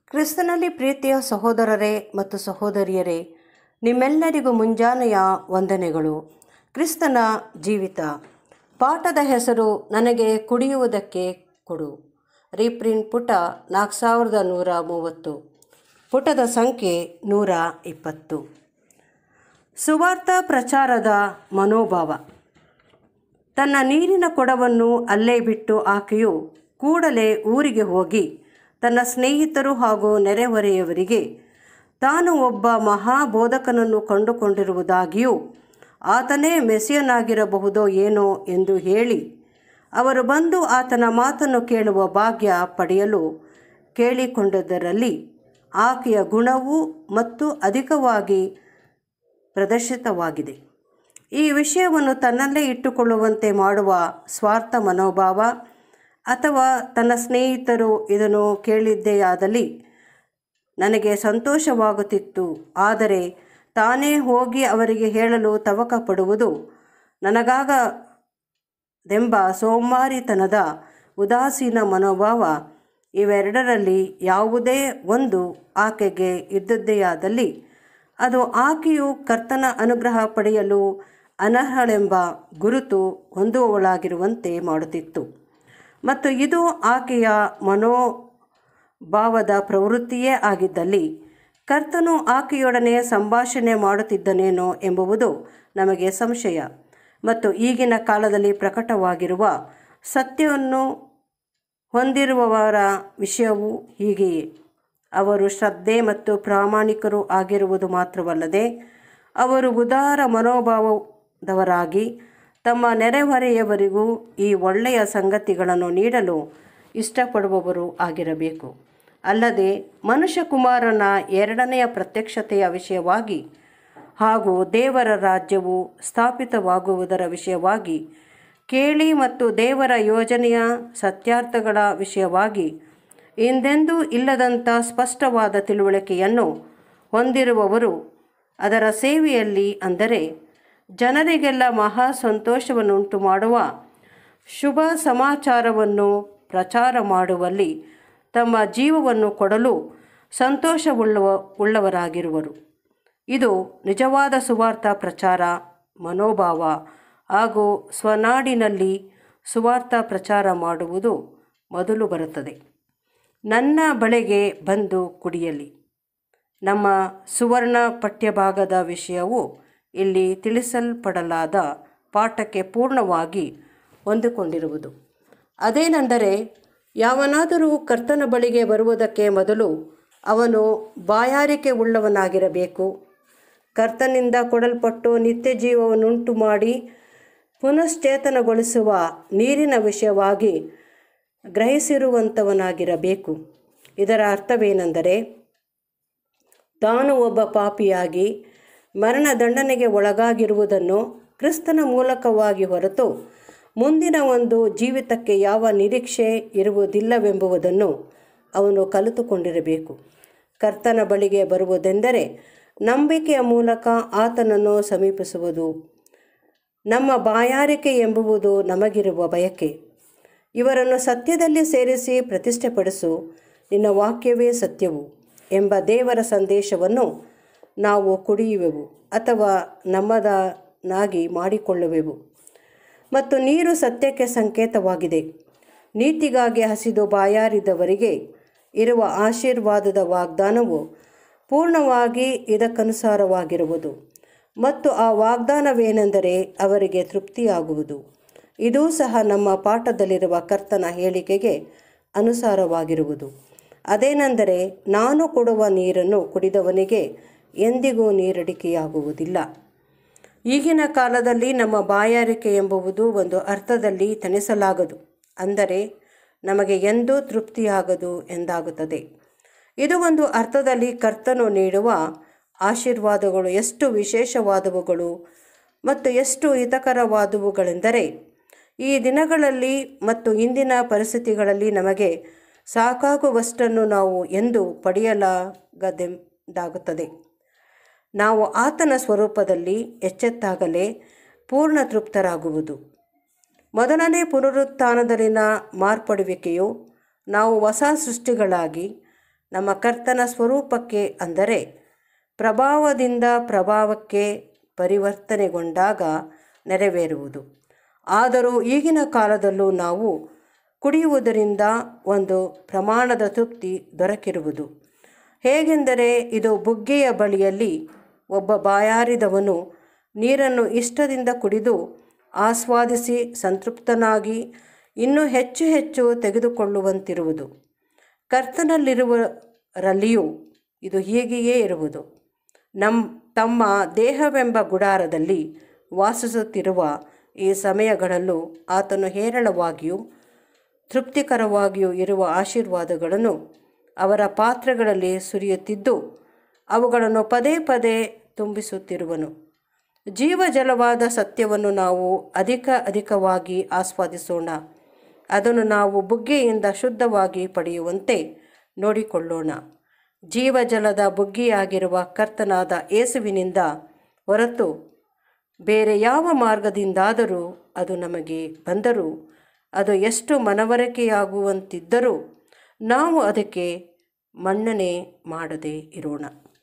ಕ್ರಿಸ್ತನಲ್ಲಿ ಪ್ರೀತಿಯ ಸಹೋದರರೇ ಮತ್ತು ಸಹೋದರಿಯರೇ, ನಿಮ್ಮೆಲ್ಲರಿಗೂ ಮುಂಜಾನೆಯ ವಂದನೆಗಳು. ಕ್ರಿಸ್ತನ ಜೀವಿತ ಪಾಠದ ಹೆಸರು ನನಗೆ ಕುಡಿಯುವುದಕ್ಕೆ ಕೊಡು. ರೀಪ್ರಿಂಟ್ ಪುಟ 4130, ಪುಟದ ಸಂಖ್ಯೆ 120. ಸುವಾರ್ಥ ಪ್ರಚಾರದ ಮನೋಭಾವ. ತನ್ನ ನೀರಿನ ಕೊಡವನ್ನು ಅಲ್ಲೇ ಬಿಟ್ಟು ಆಕೆಯು ಕೂಡಲೇ ಊರಿಗೆ ಹೋಗಿ ತನ್ನ ಸ್ನೇಹಿತರು ಹಾಗೂ ನೆರೆಹೊರೆಯವರಿಗೆ ತಾನು ಒಬ್ಬ ಮಹಾಬೋಧಕನನ್ನು ಕಂಡುಕೊಂಡಿರುವುದಾಗಿಯೂ ಆತನೇ ಮೆಸ್ಸಿಯನಾಗಿರಬಹುದೋ ಏನೋ ಎಂದು ಹೇಳಿ ಅವರು ಬಂದು ಆತನ ಮಾತನ್ನು ಕೇಳುವ ಭಾಗ್ಯ ಪಡೆಯಲು ಕೇಳಿಕೊಂಡದರಲ್ಲಿ ಆಕೆಯ ಗುಣವು ಮತ್ತು ಅಧಿಕವಾಗಿ ಪ್ರದರ್ಶಿತವಾಗಿದೆ. ಈ ವಿಷಯವನ್ನು ತನ್ನಲ್ಲೇ ಇಟ್ಟುಕೊಳ್ಳುವಂತೆ ಮಾಡುವ ಸ್ವಾರ್ಥ ಮನೋಭಾವ, ಅಥವಾ ತನ್ನ ಸ್ನೇಹಿತರು ಇದನ್ನು ಕೇಳಿದ್ದೆಯಾದಲ್ಲಿ ನನಗೆ ಸಂತೋಷವಾಗುತ್ತಿತ್ತು, ಆದರೆ ತಾನೇ ಹೋಗಿ ಅವರಿಗೆ ಹೇಳಲು ತವಕ ಪಡುವುದು ನನಗಾಗದೆಂಬ ಸೋಮಾರಿತನದ ಉದಾಸೀನ ಮನೋಭಾವ, ಇವೆರಡರಲ್ಲಿ ಯಾವುದೇ ಒಂದು ಆಕೆಗೆ ಇದ್ದದ್ದೆಯಾದಲ್ಲಿ ಅದು ಆಕೆಯು ಕರ್ತನ ಅನುಗ್ರಹ ಪಡೆಯಲು ಅನರ್ಹಳೆಂಬ ಗುರುತು ಹೊಂದುವವಳಾಗಿರುವಂತೆ ಮಾಡುತ್ತಿತ್ತು. ಮತ್ತು ಇದು ಆಕೆಯ ಮನೋಭಾವದ ಪ್ರವೃತ್ತಿಯೇ ಆಗಿದ್ದಲ್ಲಿ ಕರ್ತನು ಆಕೆಯೊಡನೆ ಸಂಭಾಷಣೆ ಮಾಡುತ್ತಿದ್ದನೇನೋ ಎಂಬುದು ನಮಗೆ ಸಂಶಯ. ಮತ್ತು ಈಗಿನ ಕಾಲದಲ್ಲಿ ಪ್ರಕಟವಾಗಿರುವ ಸತ್ಯವನ್ನು ಹೊಂದಿರುವವರ ವಿಷಯವೂ ಹೀಗೆಯೇ. ಅವರು ಶ್ರದ್ಧೆ ಮತ್ತು ಪ್ರಾಮಾಣಿಕರು ಆಗಿರುವುದು ಮಾತ್ರವಲ್ಲದೆ ಅವರು ಉದಾರ ಮನೋಭಾವದವರಾಗಿ ತಮ್ಮ ನೆರೆಹೊರೆಯವರಿಗೂ ಈ ಒಳ್ಳೆಯ ಸಂಗತಿಗಳನ್ನು ನೀಡಲು ಇಷ್ಟಪಡುವವರು ಆಗಿರಬೇಕು. ಅಲ್ಲದೆ ಮನುಷ್ಯಕುಮಾರನ ಎರಡನೆಯ ಪ್ರತ್ಯಕ್ಷತೆಯ ವಿಷಯವಾಗಿ ಹಾಗೂ ದೇವರ ರಾಜ್ಯವು ಸ್ಥಾಪಿತವಾಗುವುದರ ವಿಷಯವಾಗಿ ಕೇಳಿ ಮತ್ತು ದೇವರ ಯೋಜನೆಯ ಸತ್ಯಾರ್ಥಗಳ ವಿಷಯವಾಗಿ ಹಿಂದೆಂದೂ ಇಲ್ಲದಂಥ ಸ್ಪಷ್ಟವಾದ ತಿಳುವಳಿಕೆಯನ್ನು ಹೊಂದಿರುವವರು ಅದರ ಸೇವೆಯಲ್ಲಿ, ಅಂದರೆ ಜನರಿಗೆಲ್ಲ ಮಹಾ ಸಂತೋಷವನ್ನುಂಟು ಮಾಡುವ ಶುಭ ಸಮಾಚಾರವನ್ನು ಪ್ರಚಾರ ಮಾಡುವಲ್ಲಿ ತಮ್ಮ ಜೀವವನ್ನು ಕೊಡಲು ಸಂತೋಷವುಳ್ಳವರಾಗಿರುವರು. ಇದು ನಿಜವಾದ ಸುವಾರ್ಥ ಪ್ರಚಾರ ಮನೋಭಾವ ಹಾಗೂ ಸ್ವನಾಡಿನಲ್ಲಿ ಸುವಾರ್ಥ ಪ್ರಚಾರ ಮಾಡುವುದು ಮೊದಲು ಬರುತ್ತದೆ. ನನ್ನ ಬಳಿಗೆ ಬಂದು ಕುಡಿಯಲಿ. ನಮ್ಮ ಸುವರ್ಣ ಪಠ್ಯಭಾಗದ ವಿಷಯವು ಇಲ್ಲಿ ತಿಳಿಸಲ್ಪಡಲಾದ ಪಾಠಕ್ಕೆ ಪೂರ್ಣವಾಗಿ ಹೊಂದಿಕೊಂಡಿರುವುದು. ಅದೇನೆಂದರೆ, ಯಾವನಾದರೂ ಕರ್ತನ ಬಳಿಗೆ ಬರುವುದಕ್ಕೆ ಮೊದಲು ಅವನು ಬಾಯಾರಿಕೆ ಉಳ್ಳವನಾಗಿರಬೇಕು. ಕರ್ತನಿಂದ ಕೊಡಲ್ಪಟ್ಟು ನಿತ್ಯ ಜೀವವನ್ನುಂಟು ಮಾಡಿ ಪುನಶ್ಚೇತನಗೊಳಿಸುವ ನೀರಿನ ವಿಷಯವಾಗಿ ಗ್ರಹಿಸಿರುವಂಥವನಾಗಿರಬೇಕು. ಇದರ ಅರ್ಥವೇನೆಂದರೆ, ತಾನು ಒಬ್ಬ ಪಾಪಿಯಾಗಿ ಮರಣದಂಡನೆಗೆ ಒಳಗಾಗಿರುವುದನ್ನು ಕ್ರಿಸ್ತನ ಮೂಲಕವಾಗಿ ಹೊರತು ಮುಂದಿನ ಒಂದು ಜೀವಿತಕ್ಕೆ ಯಾವ ನಿರೀಕ್ಷೆ ಇರುವುದಿಲ್ಲವೆಂಬುದನ್ನು ಅವನು ಕಲಿತುಕೊಂಡಿರಬೇಕು. ಕರ್ತನ ಬಳಿಗೆ ಬರುವುದೆಂದರೆ ನಂಬಿಕೆಯ ಮೂಲಕ ಆತನನ್ನು ಸಮೀಪಿಸುವುದು. ನಮ್ಮ ಬಾಯಾರಿಕೆ ಎಂಬುದು ನಮಗಿರುವ ಬಯಕೆ. ಇವರನ್ನು ಸತ್ಯದಲ್ಲಿ ಸೇರಿಸಿ ಪ್ರತಿಷ್ಠೆಪಡಿಸು, ನಿನ್ನ ವಾಕ್ಯವೇ ಸತ್ಯವು ಎಂಬ ದೇವರ ಸಂದೇಶವನ್ನು ನಾವು ಕುಡಿಯುವೆವು ಅಥವಾ ನಮ್ಮದನ್ನಾಗಿ ಮಾಡಿಕೊಳ್ಳುವೆವು. ಮತ್ತು ನೀರು ಸತ್ಯಕ್ಕೆ ಸಂಕೇತವಾಗಿದೆ. ನೀತಿಗಾಗಿ ಹಸಿದು ಬಾಯಾರಿದವರಿಗೆ ಇರುವ ಆಶೀರ್ವಾದದ ವಾಗ್ದಾನವು ಪೂರ್ಣವಾಗಿ ಇದಕ್ಕನುಸಾರವಾಗಿರುವುದು. ಮತ್ತು ಆ ವಾಗ್ದಾನವೇನೆಂದರೆ ಅವರಿಗೆ ತೃಪ್ತಿಯಾಗುವುದು. ಇದೂ ಸಹ ನಮ್ಮ ಪಾಠದಲ್ಲಿರುವ ಕರ್ತನ ಹೇಳಿಕೆಗೆ ಅನುಸಾರವಾಗಿರುವುದು. ಅದೇನೆಂದರೆ, ನಾನು ಕೊಡುವ ನೀರನ್ನು ಕುಡಿದವನಿಗೆ ಎಂದಿಗೂ ನೀರಡಿಕೆಯಾಗುವುದಿಲ್ಲ. ಈಗಿನ ಕಾಲದಲ್ಲಿ ನಮ್ಮ ಬಾಯಾರಿಕೆ ಎಂಬುದು ಒಂದು ಅರ್ಥದಲ್ಲಿ ತಣಿಸಲಾಗದು, ಅಂದರೆ ನಮಗೆ ಎಂದೂ ತೃಪ್ತಿಯಾಗದು ಎಂದಾಗುತ್ತದೆ. ಇದು ಒಂದು ಅರ್ಥದಲ್ಲಿ ಕರ್ತನು ನೀಡುವ ಆಶೀರ್ವಾದಗಳು ಎಷ್ಟು ವಿಶೇಷವಾದವುಗಳು ಮತ್ತು ಎಷ್ಟು ಹಿತಕರವಾದವುಗಳೆಂದರೆ, ಈ ದಿನಗಳಲ್ಲಿ ಮತ್ತು ಇಂದಿನ ಪರಿಸ್ಥಿತಿಗಳಲ್ಲಿ ನಮಗೆ ಸಾಕಾಗುವಷ್ಟನ್ನು ನಾವು ಎಂದೂ ಪಡೆಯಲಾಗದೆಂದಾಗುತ್ತದೆ. ನಾವು ಆತನ ಸ್ವರೂಪದಲ್ಲಿ ಎಚ್ಚೆತ್ತಾಗಲೇ ಪೂರ್ಣ ತೃಪ್ತರಾಗುವುದು. ಮೊದಲನೇ ಪುನರುತ್ಥಾನದಲ್ಲಿನ ಮಾರ್ಪಡುವಿಕೆಯು ನಾವು ಹೊಸ ಸೃಷ್ಟಿಗಳಾಗಿ ನಮ್ಮ ಕರ್ತನ ಸ್ವರೂಪಕ್ಕೆ ಅಂದರೆ ಪ್ರಭಾವದಿಂದ ಪ್ರಭಾವಕ್ಕೆ ಪರಿವರ್ತನೆಗೊಂಡಾಗ ನೆರವೇರುವುದು. ಆದರೂ ಈಗಿನ ಕಾಲದಲ್ಲೂ ನಾವು ಕುಡಿಯುವುದರಿಂದ ಒಂದು ಪ್ರಮಾಣದ ತೃಪ್ತಿ ದೊರಕಿರುವುದು. ಹೇಗೆಂದರೆ ಇದು ಬುಗ್ಗೆಯ ಬಳಿಯಲ್ಲಿ ಒಬ್ಬ ಬಾಯಾರಿದವನು ನೀರನ್ನು ಇಷ್ಟದಿಂದ ಕುಡಿದು ಆಸ್ವಾದಿಸಿ ಸಂತೃಪ್ತನಾಗಿ ಇನ್ನೂ ಹೆಚ್ಚು ಹೆಚ್ಚು ತೆಗೆದುಕೊಳ್ಳುವಂತಿರುವುದು. ಕರ್ತನಲ್ಲಿರುವರಲ್ಲಿಯೂ ಇದು ಹೀಗೆಯೇ ಇರುವುದು. ತಮ್ಮ ದೇಹವೆಂಬ ಗುಡಾರದಲ್ಲಿ ವಾಸಿಸುತ್ತಿರುವ ಈ ಸಮಯಗಳಲ್ಲೂ ಆತನು ಹೇರಳವಾಗಿಯೂ ತೃಪ್ತಿಕರವಾಗಿಯೂ ಇರುವ ಆಶೀರ್ವಾದಗಳನ್ನು ಅವರ ಪಾತ್ರೆಗಳಲ್ಲಿ ಸುರಿಯುತ್ತಿದ್ದು ಅವುಗಳನ್ನು ಪದೇ ಪದೇ ತುಂಬಿಸುತ್ತಿರುವನು. ಜೀವಜಲವಾದ ಸತ್ಯವನ್ನು ನಾವು ಅಧಿಕವಾಗಿ ಆಸ್ವಾದಿಸೋಣ. ಅದನ್ನು ನಾವು ಬುಗ್ಗೆಯಿಂದ ಶುದ್ಧವಾಗಿ ಪಡೆಯುವಂತೆ ನೋಡಿಕೊಳ್ಳೋಣ. ಜೀವಜಲದ ಬುಗ್ಗೆಯಾಗಿರುವ ಕರ್ತನಾದ ಯೇಸುವಿನಿಂದ ಹೊರತು ಬೇರೆ ಯಾವ ಮಾರ್ಗದಿಂದಾದರೂ ಅದು ನಮಗೆ ಬಂದರೂ ಅದು ಎಷ್ಟು ಮನವರಿಕೆಯಾಗುವಂತಿದ್ದರೂ ನಾವು ಅದಕ್ಕೆ ಮನ್ನಣೆ ಮಾಡದೇ ಇರೋಣ.